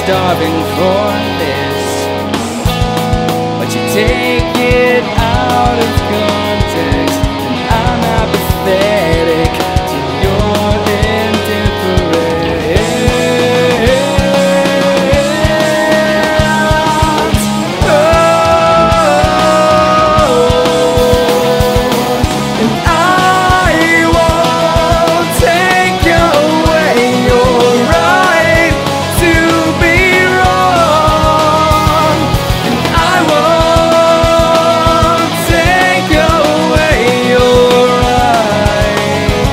starving for this, but you take it out of context, and I'm apathetic to your indifference. And I won't take away your right to be wrong, and I won't take away your right.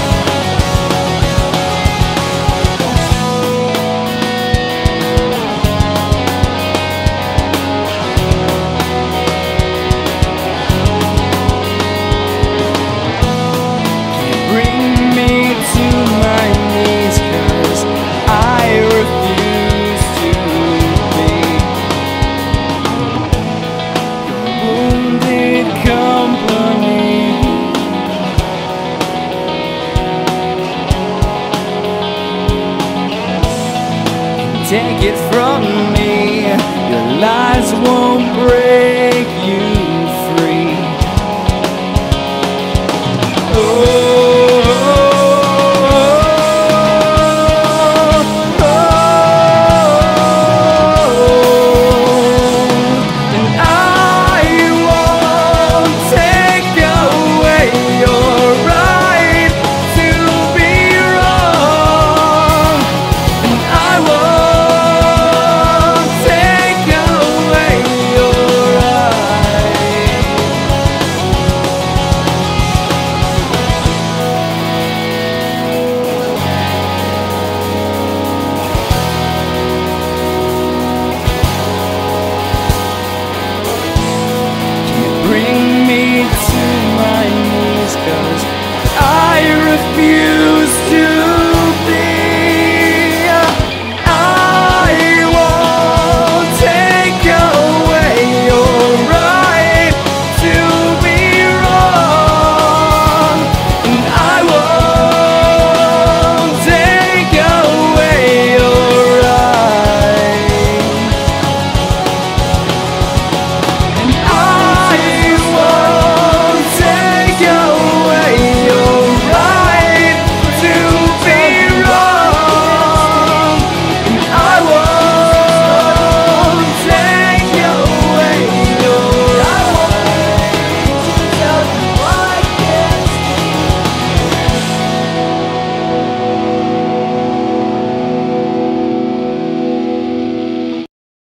You bring me to my knees, 'cause I refuse to be your wounded company. Take it from me, your lies won't break